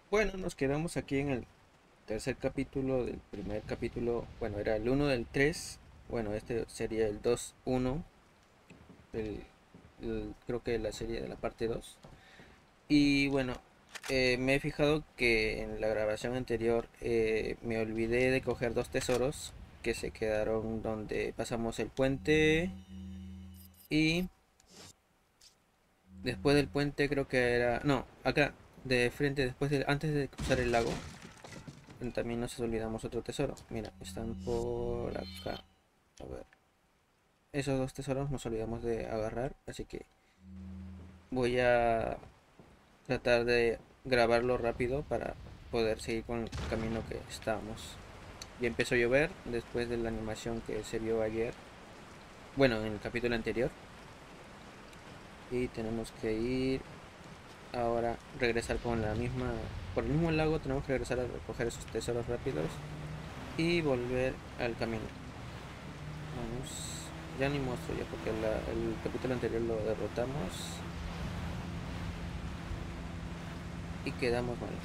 Bueno, nos quedamos aquí en el tercer capítulo del primer capítulo. Bueno, era el uno del 3. Bueno, este sería el 2-1. el- Creo que la serie de la parte 2. Y bueno, me he fijado que en la grabación anterior me olvidé de coger dos tesoros que se quedaron donde pasamos el puente. Y después del puente creo que era... No, acá, de frente, antes de cruzar el lago. También nos olvidamos otro tesoro. Mira, están por acá. A ver. Esos dos tesoros nos olvidamos de agarrar. Así que voy a tratar de grabarlo rápido para poder seguir con el camino que estábamos. Ya empezó a llover después de la animación que se vio ayer. Bueno, en el capítulo anterior. Y tenemos que ir ahora, regresar con la misma... Por el mismo lago tenemos que regresar a recoger esos tesoros rápidos. Y volver al camino. Vamos. Ya ni muestro ya porque el capítulo anterior lo derrotamos y quedamos mal.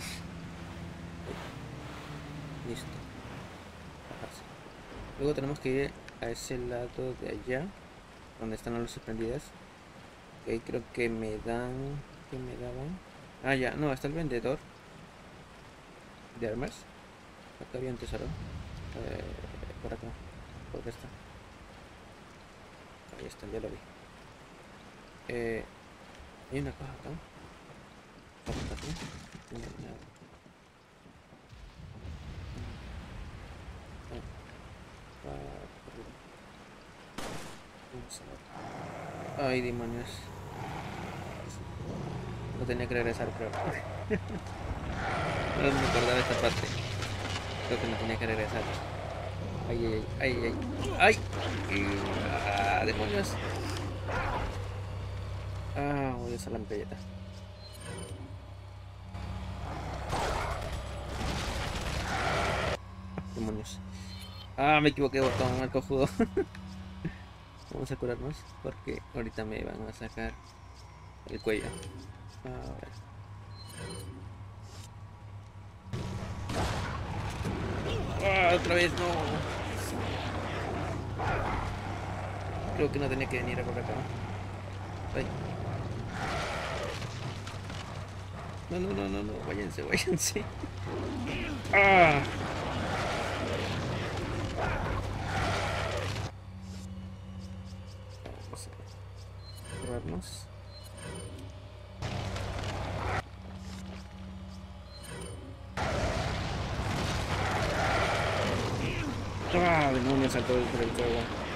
Listo. Bajarse. Luego tenemos que ir a ese lado de allá, donde están las luces prendidas. Que ahí creo que me dan... ¿Qué me daban? Ah, ya. No, está el vendedor de armas. Acá había un tesoro. Por acá. Por acá está. Ahí está, ya lo vi. Eh, Hay una caja acá. Ferrocarril. No hay nada. Ah, vamos a ver. Ay, demonios. No tenía que regresar, creo. No me acordaba esta parte. Creo que no tenía que regresar. Ay, ay, ay, ay, ay. Demonios. Voy a usar la metralleta. Demonios. Me equivoqué, botón, mal cojudo. Vamos a curarnos porque ahorita me van a sacar el cuello. A ver. Otra vez no. Creo que no tenía que venir a por acá. Ay. No, no, no, no, no. Váyanse, váyanse. Ah. Vamos a curarnos. Demonios, saltó por el fuego.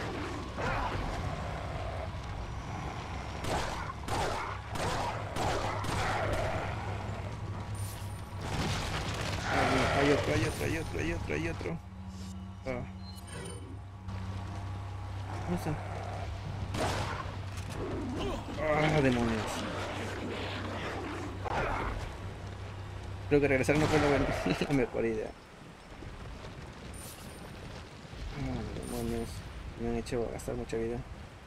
No, hay otro, hay otro, hay otro, hay otro, hay otro. Ah, ¿Dónde está? Demonios. Creo que regresar no fue la mejor idea. Demonios. Me han hecho gastar mucha vida.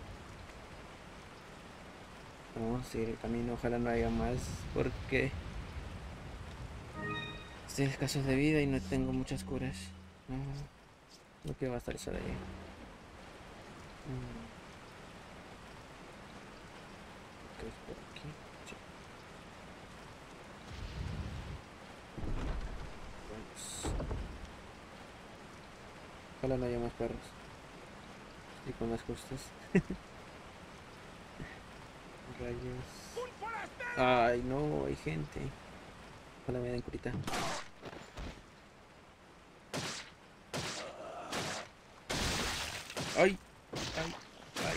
Vamos a seguir el camino. Ojalá no haya más. Porque estoy escasos de vida y no tengo muchas curas. No, no quiero gastar eso de ahí. Mm, ¿Qué es por aquí? Sí, vamos. Ojalá no haya más perros. Estoy con las justas. Rayos. Ay, no, hay gente. Ojalá me den curita. Ay, ay, ay.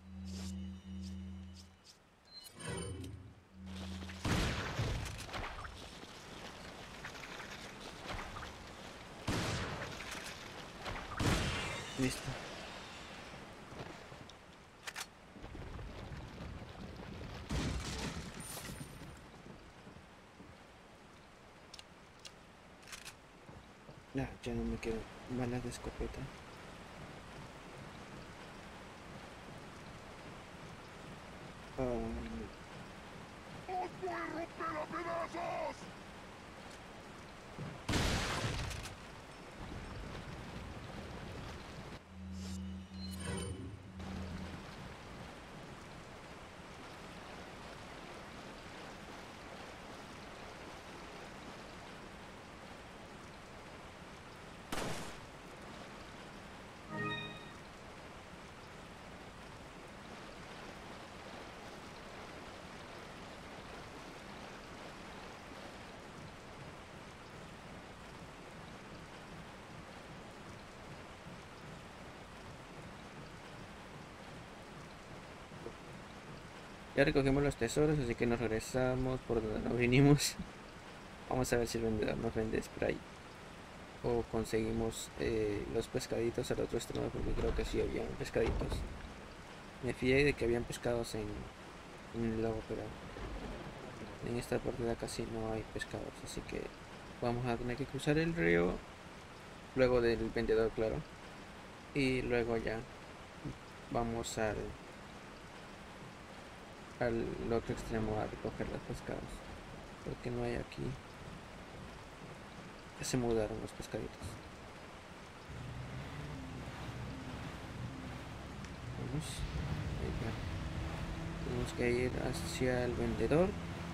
Listo. Ya no me quedan balas de escopeta. Ah, ¡Os voy a romper a pedazos! Ya recogimos los tesoros, así que nos regresamos por donde nos vinimos. Vamos a ver si el vendedor nos vende spray. O conseguimos los pescaditos al otro extremo, porque creo que sí habían pescaditos. Me fié de que habían pescados en el lago, pero en esta parte de acá sí no hay pescados. Así que vamos a tener que cruzar el río. Luego del vendedor, claro. Y luego ya vamos al otro extremo a recoger los pescados. Porque no hay aquí. Ya se mudaron los pescaditos. Vamos. Ahí va. Tenemos que ir hacia el vendedor.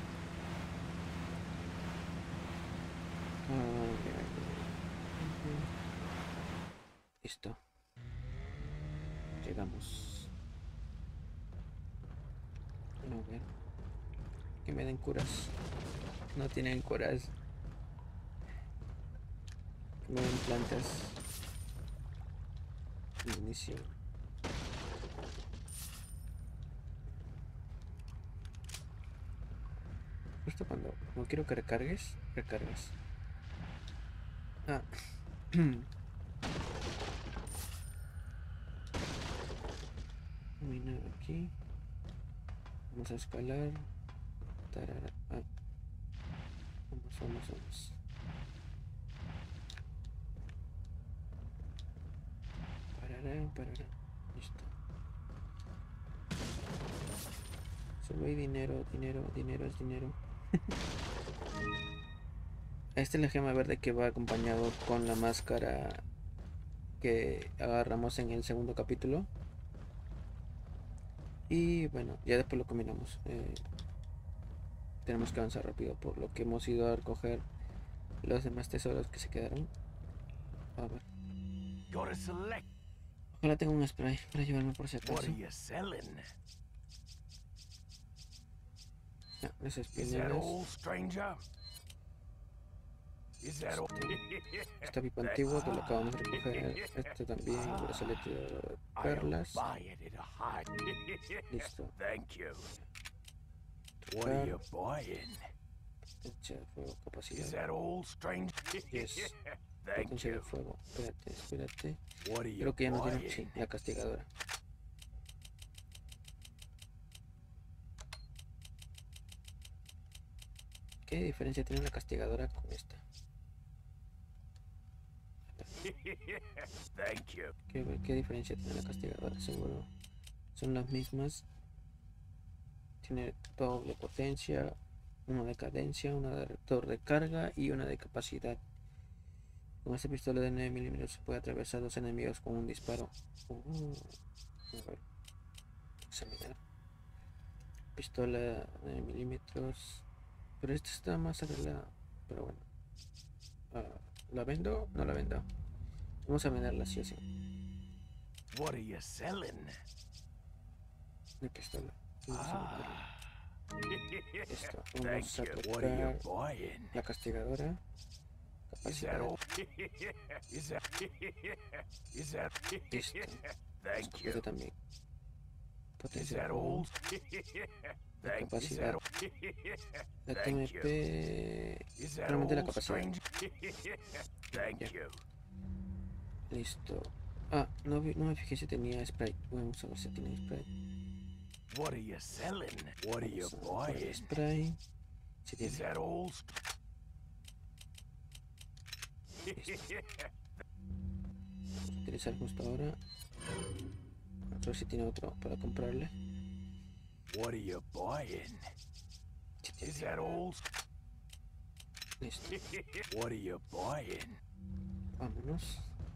Listo. Llegamos. A ver. Que me den curas. No tienen curas. Que me den plantas. Inicio. Justo cuando no quiero que recargues, recargas. Ah. Minar aquí. Vamos a escalar. Tarara. Ah. Vamos. Parará. Listo. Solo hay dinero es dinero. Esta es la gema verde que va acompañado con la máscara que agarramos en el segundo capítulo. Y bueno, ya después lo combinamos. Tenemos que avanzar rápido por lo que hemos ido a recoger los demás tesoros que se quedaron. A ver. Ojalá tenga un spray para llevarme por si acaso. No, esas pinelas. Esta pipa antigua que lo acabamos de recoger. Este también, brazalete de perlas. Listo. Potencia de fuego, capacidad. Yes. Potencia de fuego. Espérate. Creo que ya nos dieron. Sí, la castigadora. ¿Qué diferencia tiene la castigadora con esta? ¿Qué diferencia tiene la castigadora? Seguro son las mismas. Tiene doble potencia, una de cadencia, una de recarga y una de capacidad. Con esta pistola de 9 mm se puede atravesar a los enemigos con un disparo. A ver, examinar. Pistola de 9 mm. Pero esta está más arreglada. Pero bueno. ¿La vendo? No la vendo. Vamos a venderla así. De pistola. Esto. Vamos a trocar la castigadora. Capacidad. Listo. Escopeta también. Potencia. La capacidad. La TMP. Realmente la capacidad. Ya. Listo. Ah, no me fijé si tenía spray. Vamos a ver si tiene spray. Spray. Si tiene. Listo. Vamos a utilizar justo ahora. A ver si tiene otro para comprarle. Si tiene. Listo. Vámonos.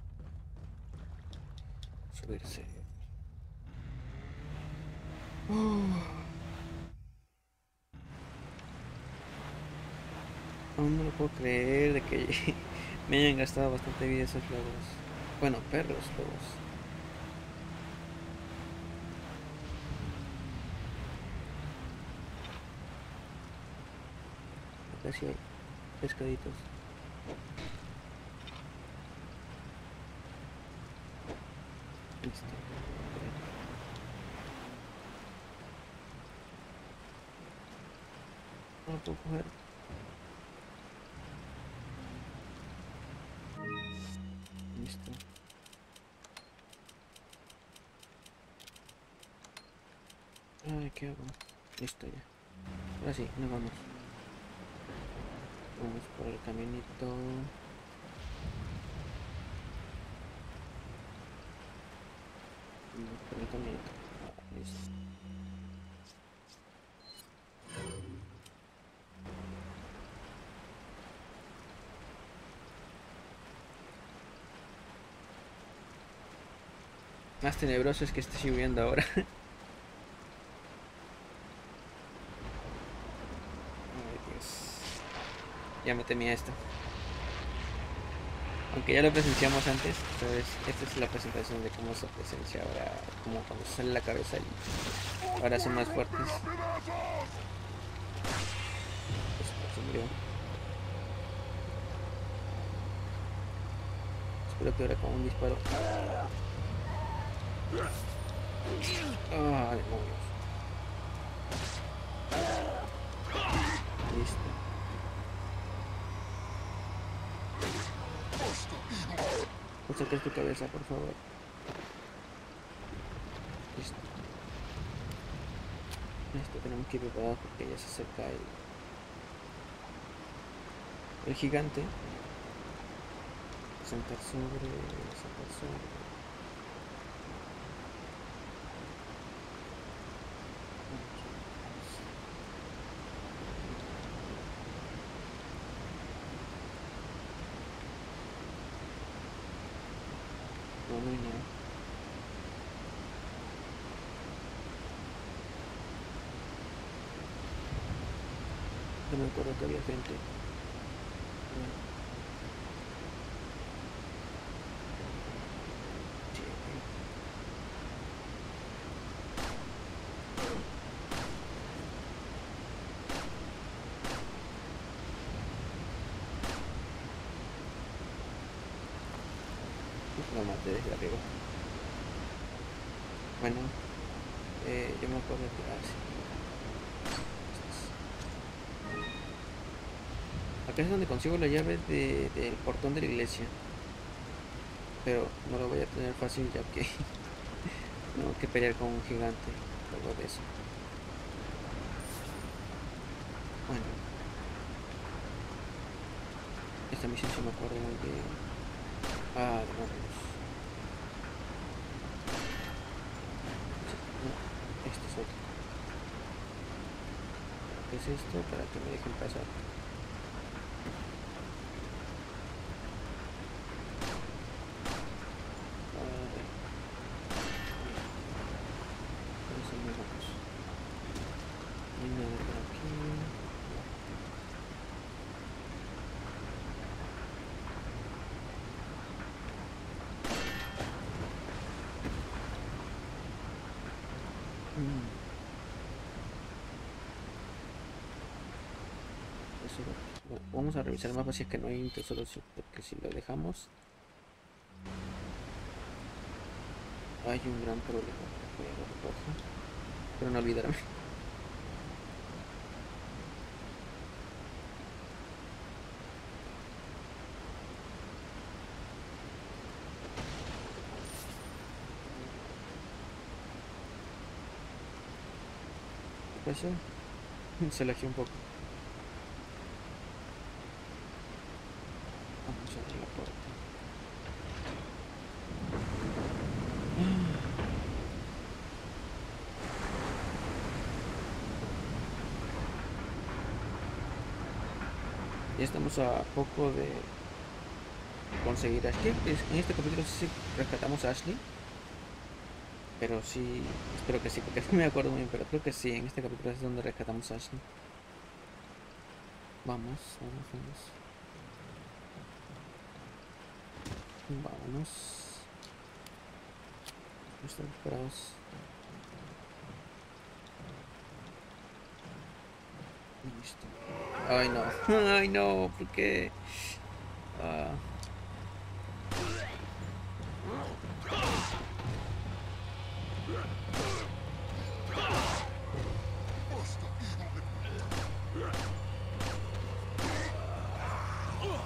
Subirse. Aún no lo puedo creer de que me hayan gastado bastante vida esos lobos. Bueno, perros, lobos. Acá sí hay pescaditos. Listo. No lo puedo coger. Listo. Ay, ¿qué hago? Listo ya. Ahora sí, nos vamos. Vamos por el caminito. Vamos por el caminito. Ah, listo. Más tenebroso es que esté lloviendo ahora. Ay, Dios. Ya me temía esto. Aunque ya lo presenciamos antes, entonces esta es la presentación de cómo se presencia ahora, como cuando sale la cabeza y ahora son más fuertes. Pues, se murió. Espero que ahora con un disparo. Ah, demonios. Listo. Pues saques tu cabeza, por favor. Listo. Listo, tenemos que ir preparados porque ya se acerca el gigante. Saltar sobre. Saltar sobre. No, no hay nada. No me acuerdo que había gente. Sí, lo maté desde arriba. Bueno, yo me acuerdo que... Ah, sí. Acá es donde consigo la llave del portón de la iglesia. Pero no lo voy a tener fácil ya que tengo que pelear con un gigante. Luego de eso. Bueno, esta misión sí me acuerdo muy bien. Ah, demonios. No, este es otro. ¿Qué es esto? Para que me dejen pasar. Bueno, vamos a revisar el mapa si es que no hay un tesoro, porque si lo dejamos hay un gran problema. Voy a lo recojo, pero no olvidarme. ¿Qué pasó? Se alejé un poco. Vamos a abrir la puerta. Ya estamos a poco de conseguir a Ashley. En este capítulo sí rescatamos a Ashley. Pero sí, espero que sí, porque no me acuerdo muy bien, pero creo que sí, en este capítulo es donde rescatamos a Ashley. Vamos, vamos, vamos. Vámonos. Estamos preparados. Listo. Ay no, ay no, ¿por qué? Ah.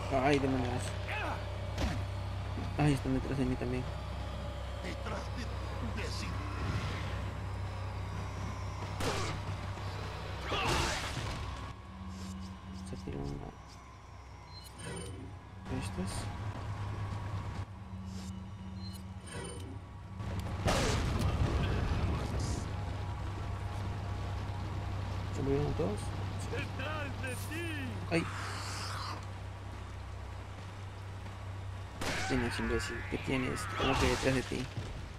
Ay, demonios. Ay, están detrás de mí también. Detrás de sí. Se tiró una. ¿Estas? ¿Se murieron todos? ¡Detrás de ti! ¡Ay! ¿Qué tienes, imbécil? ¿Qué tienes? ¿Cómo que detrás de ti?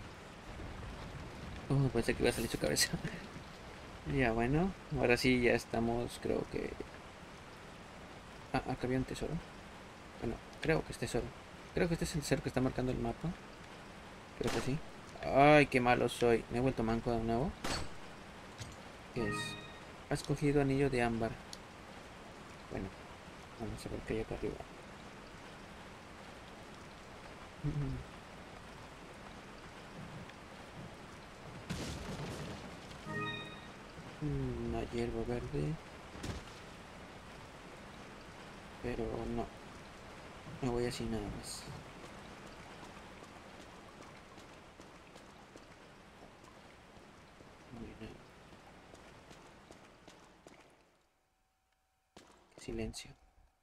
Pensé que iba a salir su cabeza. Ya, bueno. Ahora sí, ya estamos, creo que... Ah, acá había un tesoro. Bueno, creo que es tesoro. Creo que este es el tesoro que está marcando el mapa. Creo que sí. Ay, qué malo soy. Me he vuelto manco de nuevo. ¿Qué es? Has cogido anillo de ámbar. Bueno, vamos a ver qué hay acá arriba. Una hierba verde. Pero no. Me voy así nada más. Mira, qué silencio.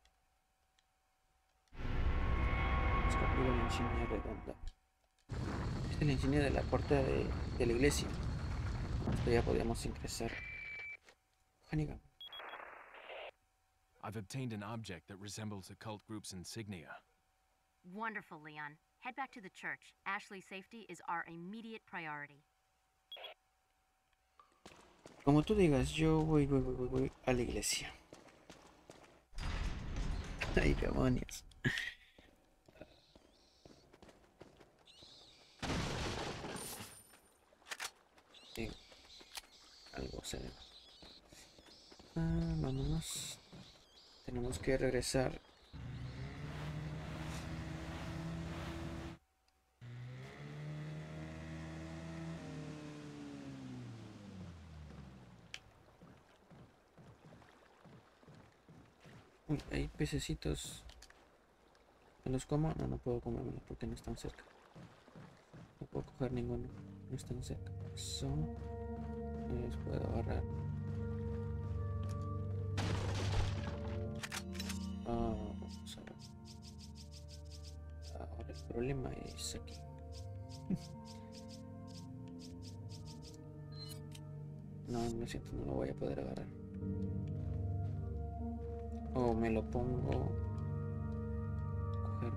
Captura la insignia redonda. Esta es la insignia de la puerta de la iglesia. Esto ya podríamos ingresar. Hannigan. I've obtained an object that resembles a cult group's insignia. Wonderful, Leon. Head back to the church. Ashley's safety is our immediate priority. Como tú digas, yo voy a la iglesia. Ay, demonios. Sí, algo se ve. Vámonos. Tenemos que regresar. Uy, hay pececitos. ¿Me los como? No, no puedo comérmelos porque no están cerca. No puedo coger ninguno. No están cerca. Eso. No los puedo agarrar. Vamos a ver. Ahora el problema es aquí. No, lo siento, no lo voy a poder agarrar. O me lo pongo. Coger.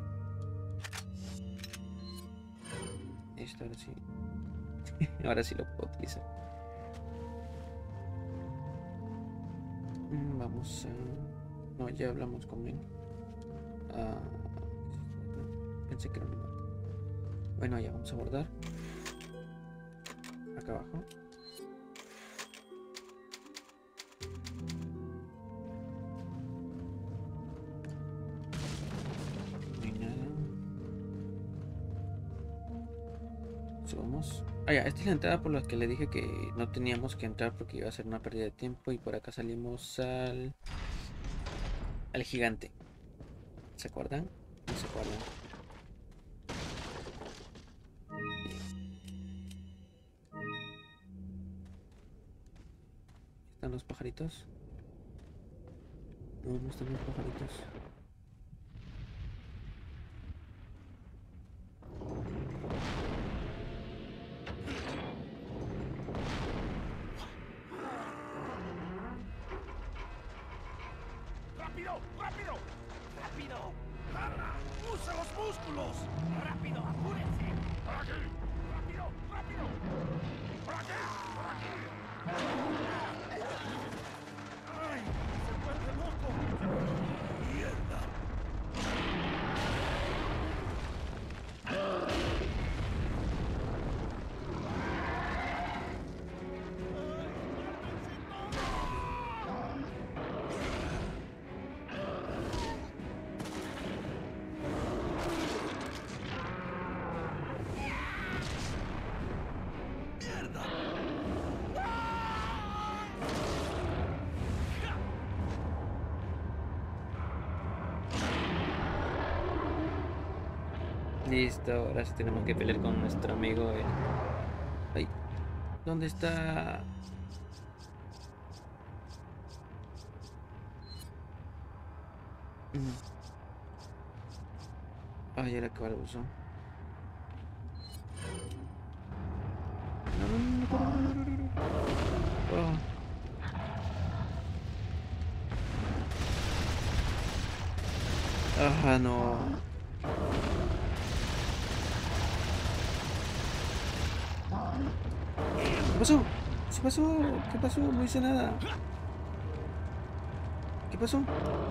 Esto ahora sí. Ahora sí lo puedo utilizar. Vamos a... No, ya hablamos con él. Pensé que era un mate. Bueno, ya vamos a abordar. Acá abajo. No hay nada. Subamos. Ah, ya, esta es la entrada por la que le dije que no teníamos que entrar porque iba a ser una pérdida de tiempo. Y por acá salimos al gigante. ¿Se acuerdan? No se acuerdan. ¿Están los pajaritos? No, no están los pajaritos. ¡Rápido! ¡Rápido! ¡Rápido! ¡Garra! ¡Usa los músculos! ¡Rápido! ¡Apúrense! ¡Por aquí! ¡Rápido! ¡Rápido! ¡Por aquí! ¡Por aquí! ¡Ay! ¡Se vuelve loco! ¡Mierda! Listo, ahora sí tenemos que pelear con nuestro amigo. Ay, ¿dónde está? Mm. Ay, era que el buzón. No, no, no, no, corre, corre, corre, corre. Oh. Ah, no. ¿Qué pasó? ¿Qué pasó? ¿Qué pasó? No hice nada. ¿Qué pasó?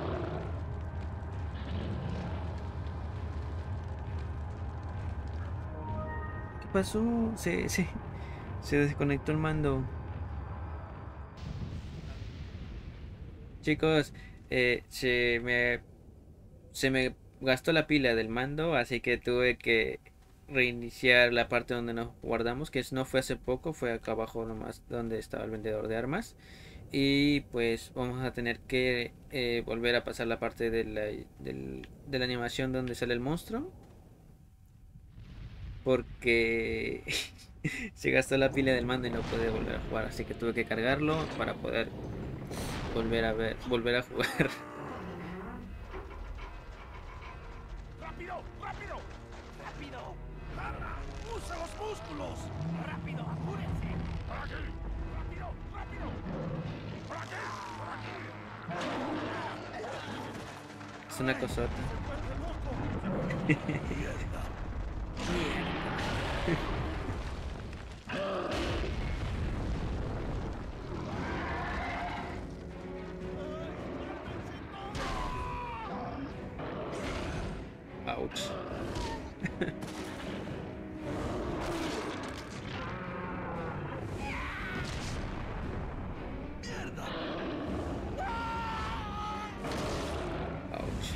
¿Qué pasó? Se desconectó el mando. Chicos, se me gastó la pila del mando, así que tuve que reiniciar la parte donde nos guardamos, que no fue hace poco, fue acá abajo nomás donde estaba el vendedor de armas. Y pues vamos a tener que volver a pasar la parte de la animación donde sale el monstruo. Porque se gastó la pila del mando y no pude volver a jugar. Así que tuve que cargarlo para poder volver a jugar. ¡Rápido! ¡Rápido! ¡Rápido! ¡Lara! ¡Usa los músculos! ¡Rápido! ¡Apúrense! ¡Por aquí! ¡Rápido! ¡Rápido! ¡Por aquí! ¡Por aquí! Es una cosota. Ouch. Ouch.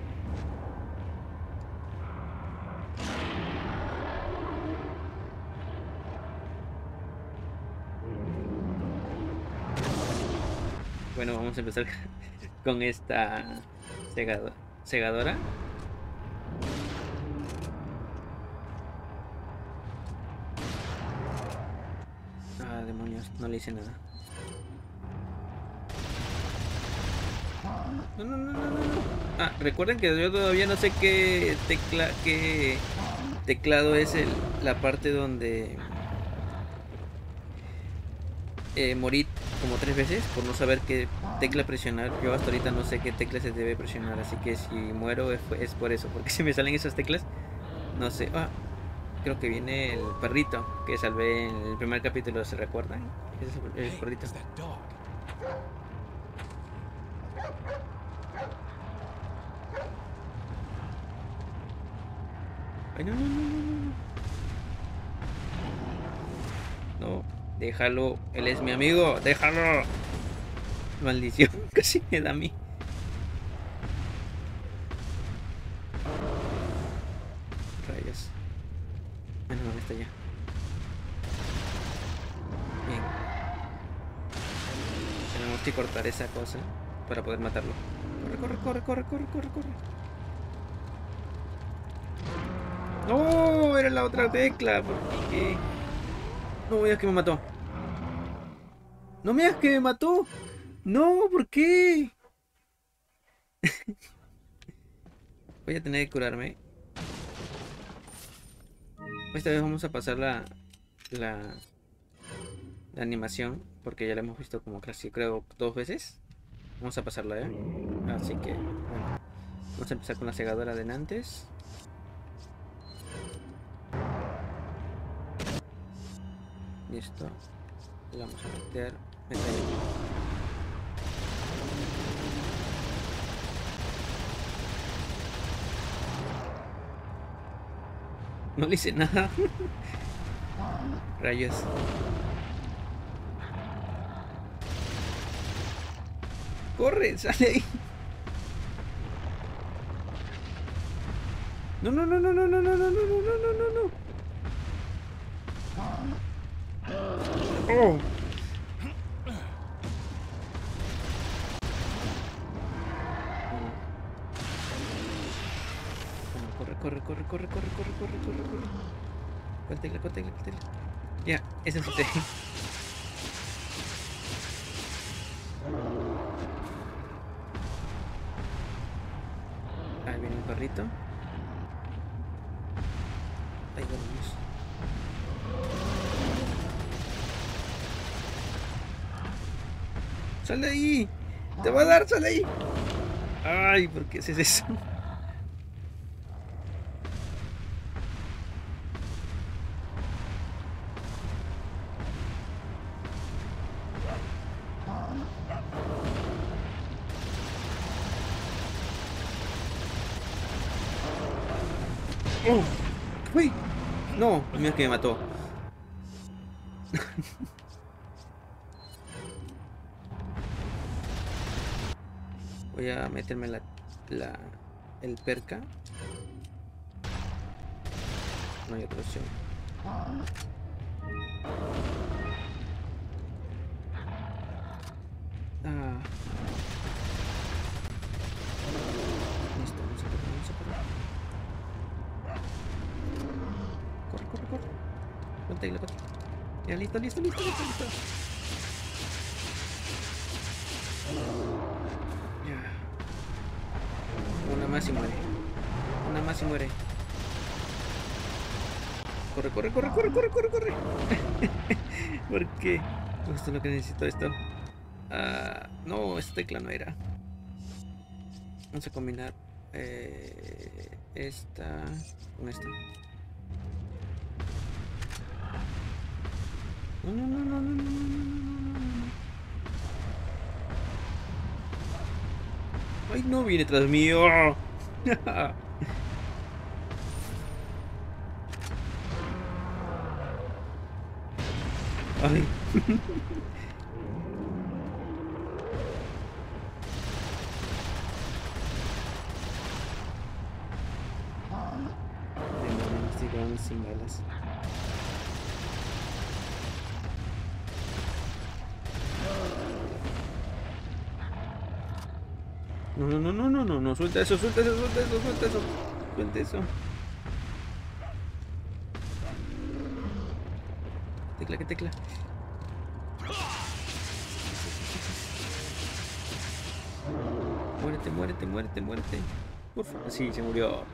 Bueno, vamos a empezar con esta segadora. Ah, demonios, no le hice nada. No, no, no, no, no. Ah, recuerden que yo todavía no sé qué teclado es la parte donde morí como 3 veces por no saber qué tecla presionar. Yo hasta ahorita no sé qué tecla se debe presionar, así que si muero es por eso, porque si me salen esas teclas, no sé. Ah, creo que viene el perrito que salvé en el primer capítulo, ¿se recuerdan? Ese es el perrito. Is that dog? Ay, no, no, no, no, no. No, déjalo, él es mi amigo, déjalo. Maldición, casi me da a mí. Rayos. Ah, no, está ya. Bien. Tenemos que cortar esa cosa para poder matarlo. Corre, corre, corre, corre, corre, corre, corre. No, era la otra tecla. ¿Por qué? No me digas que me mató. No me digas que me mató. No, ¿por qué? Voy a tener que curarme. Esta vez vamos a pasar la animación, porque ya la hemos visto como casi creo 2 veces. Vamos a pasarla, así que bueno, vamos a empezar con la segadora de antes. Listo. Le vamos a meter. No le hice nada. Rayos. Corre, sale ahí. No, no, no, no, no, no, no, no, no, no, no, no, no. Oh. Corre, corre, Corre, corre, corre, corre, corre, corre, corre, corre. ¿Cuál tecla, cuál tecla, cuál tecla? Ya, esa es su tecla. Ahí viene el perrito. Ahí vamos. ¡Sal de ahí! ¡Te va a dar! ¡Sal de ahí! ¡Ay! ¿Por qué haces eso? ¡Oh! ¡Uy! No, mira que me mató. Voy a meterme el perca. No hay otra opción. Ah. Listo, vamos a correr, vamos a correr. Corre, corre, corre. Ponte ahí la pata. Ya, listo, listo, listo, listo, listo. Ya. Una más y muere. Una más y muere. Corre, corre, corre, corre, corre, corre, corre. ¿Por qué? Esto es lo que necesito, esto. Ah, no, esta tecla no era. Vamos a combinar esta con esta. No, no, no, no, no, no, no, no, no. Ay, no, viene tras mío. Ay. Demonios, estoy quedando sin balas. No, no, no, no, no, no, no, suelta eso, suelta eso, suelta eso, suelta eso, suelta eso. Tecla, ¿qué tecla? Muérete, muérete, muérete, muérete. Por favor. Sí, se murió.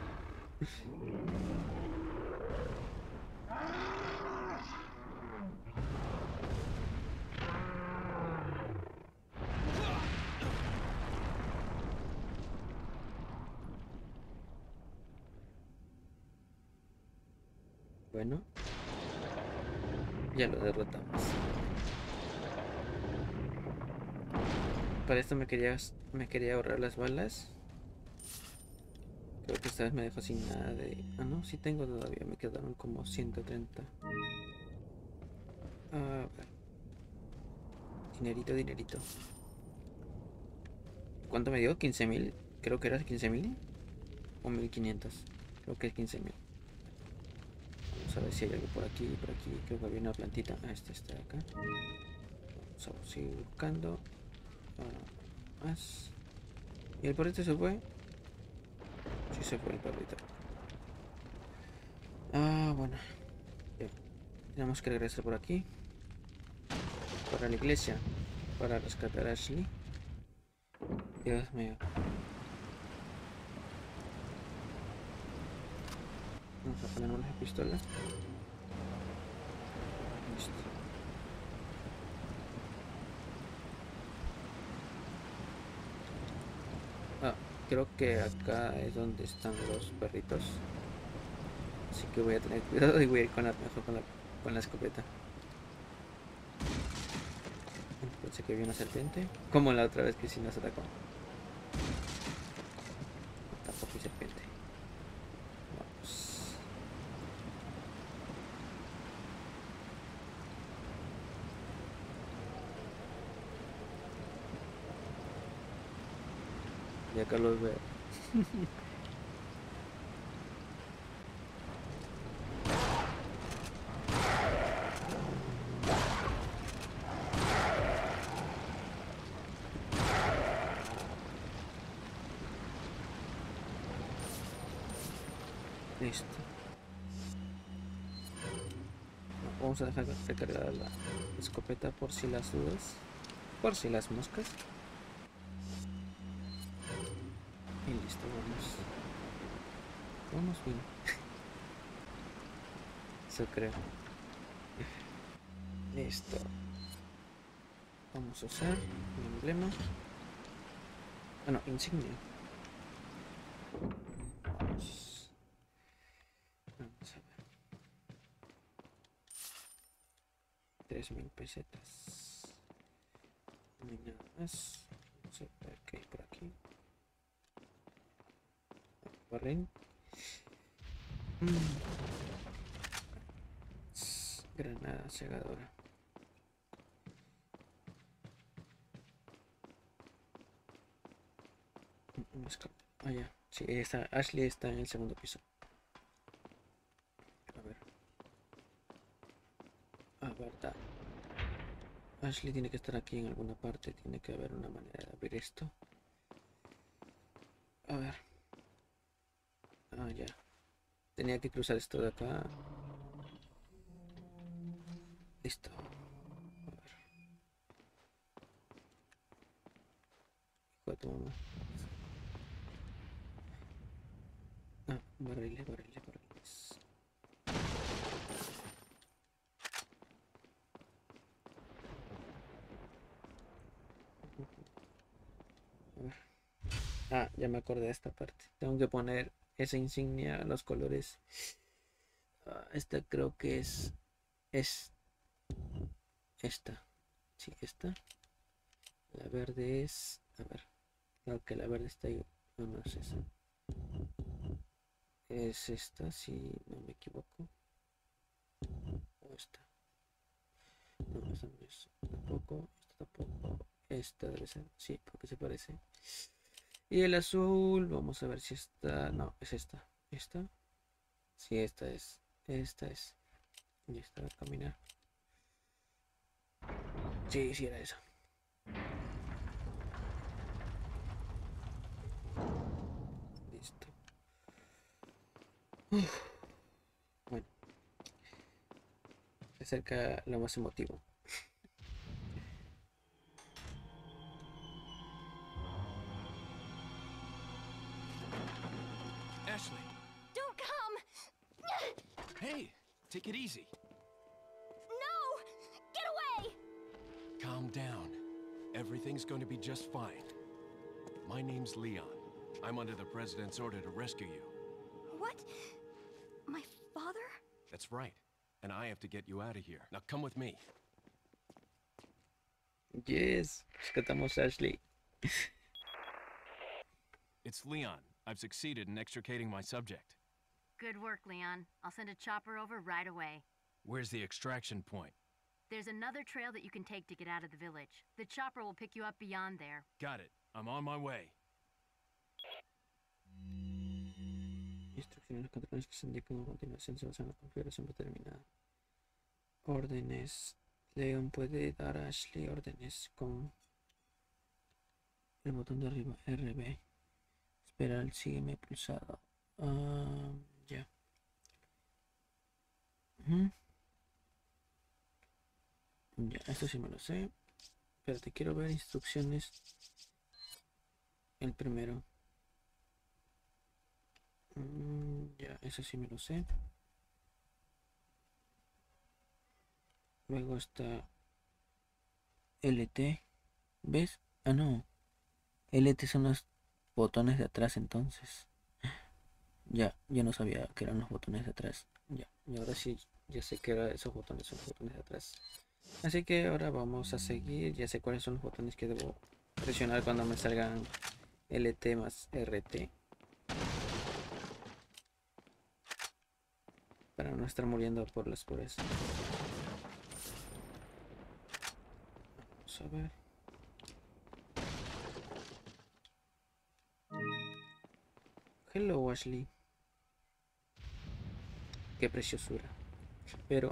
Bueno, ya lo derrotamos. Para esto me quería ahorrar las balas. Creo que esta vez me dejo sin nada de... Ah, no, sí tengo todavía. Me quedaron como 130. A ver. Dinerito, dinerito. ¿Cuánto me dio? 15.000. Creo que era 15.000. O 1.500. Creo que es 15.000. Vamos a ver si hay algo por aquí, por aquí. Creo que había una plantita. Ah, este está acá. Vamos a seguir buscando. Más. ¿Y el perrito se fue? Sí se fue el perrito. Ah, bueno. Bien. Tenemos que regresar por aquí. Para la iglesia. Para rescatar a Ashley. Dios mío. Vamos a poner una pistola. Listo. Ah, creo que acá es donde están los perritos. Así que voy a tener cuidado y voy a ir mejor con la escopeta. Pensé que había una serpiente. Como la otra vez que sí nos atacó. Tampoco hay serpiente. Vamos. Y acá los veo. Listo. Vamos a dejar recargada la escopeta por si las dudas. Por si las moscas. Y listo, vamos. Vamos bien. Eso creo. Listo. Vamos a usar el emblema. Ah, no, insignia. Vamos a ver. 3000 pesetas. No hay nada más. Vamos a ver qué hay por aquí. Barren. Granada cegadora. Ah, ya. Sí, está, Ashley está en el segundo piso. A ver. Ah, verdad. Ashley tiene que estar aquí en alguna parte. Tiene que haber una manera de abrir esto. A ver. Ah, ya. Tenía que cruzar esto de acá. Listo. A ver. Hijo de tu mamá. Ah, barriles, barriles, barriles. A ver. Ah, ya me acordé de esta parte. Tengo que poner esa insignia, los colores. Ah, esta creo que es esta. Sí, esta. La verde es. A ver. Creo que la verde está ahí. No, no es esa. Es esta, si no me equivoco. O esta. No, esta no es. Tampoco. Esta tampoco. Esta debe ser. Sí, porque se parece. Y el azul. Vamos a ver si esta. No, es esta. ¿Esta? Sí, esta es. Esta es. Y esta va a caminar. Sí, sí era esa. Listo. Bueno, se acerca lo más emotivo. Ashley, Don't come! hey, take it easy. No! Get away! Calm down. Everything's going to be just fine. My name's Leon. I'm under the President's order to rescue you. What? My father? That's right. And I have to get you out of here. Now come with me. Yes, rescatamos a Ashley. It's Leon. I've succeeded in extricating my subject. Good work, Leon. I'll send a chopper over right away. Where's the extraction point? There's another trail that you can take to get out of the village. The chopper will pick you up beyond there. Got it. I'm on my way. Instrucciones controles que se indican a continuación se basan en la configuración determinada. Órdenes. Leon puede dar a Ashley órdenes con el botón de arriba, RB. Esperar el sígueme pulsado. Ya. Ya, esto sí me lo sé. Espérate, quiero ver instrucciones. El primero. Ya, eso sí me lo sé. Luego está LT. ¿Ves? Ah, no. LT son los botones de atrás entonces. Ya, yo no sabía que eran los botones de atrás. Ya, y ahora sí, ya sé que esos botones son los botones de atrás. Así que ahora vamos a seguir. Ya sé cuáles son los botones que debo presionar cuando me salgan LT más RT. Para no estar muriendo por las puras. Vamos a ver. Hello, Ashley. Qué preciosura. Pero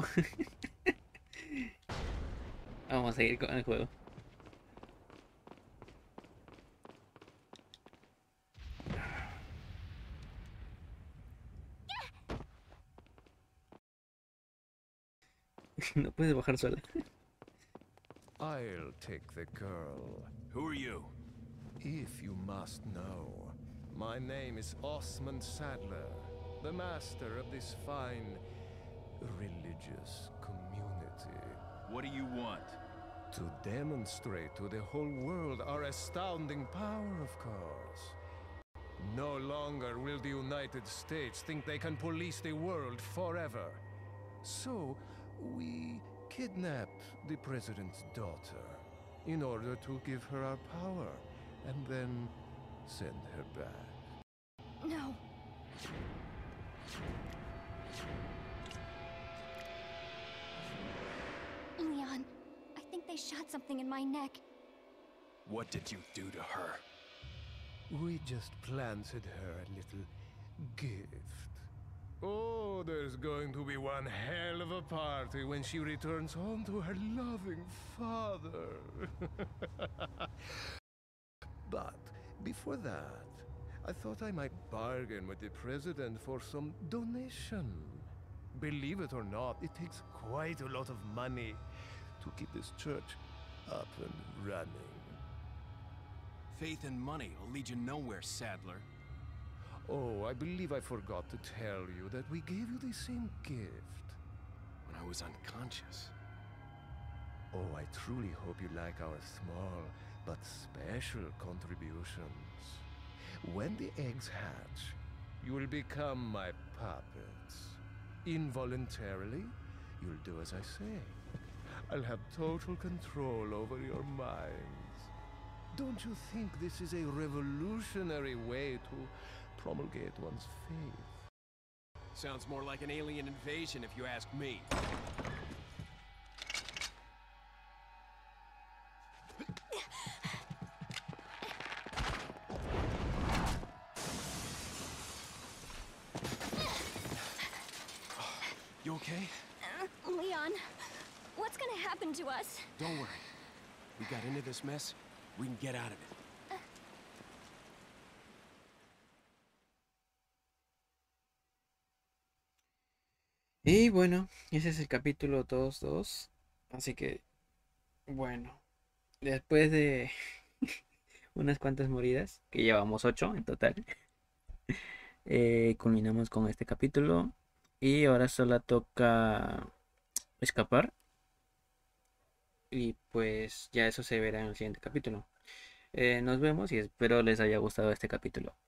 vamos a seguir con el juego. No puedes bajar sola. I'll take the girl. Who are you? If you must know, my name is Osmond Sadler, the master of this fine religious community. What do you want? To demonstrate to the whole world our astounding power, of course. No longer will the United States think they can police the world forever. So, we kidnap the president's daughter in order to give her our power and then send her back. No. Leon, I think they shot something in my neck. What did you do to her? We just planted her a little gift. Oh, there's going to be one hell of a party when she returns home to her loving father. But before that, I thought I might bargain with the president for some donation. Believe it or not, it takes quite a lot of money to keep this church up and running. Faith and money will lead you nowhere, Sadler. Oh, I believe I forgot to tell you that we gave you the same gift. When I was unconscious. Oh, I truly hope you like our small but special contributions. When the eggs hatch, you will become my puppets. Involuntarily, you'll do as I say. I'll have total control over your minds. Don't you think this is a revolutionary way to promulgate one's faith? Sounds more like an alien invasion if you ask me. You okay? Leon, what's gonna happen to us? Don't worry. We got into this mess. We can get out of it. Y bueno, ese es el capítulo 2.2. Así que, bueno, después de unas cuantas moridas, que llevamos 8 en total, culminamos con este capítulo. Y ahora solo toca escapar. Y pues ya eso se verá en el siguiente capítulo. Nos vemos y espero les haya gustado este capítulo.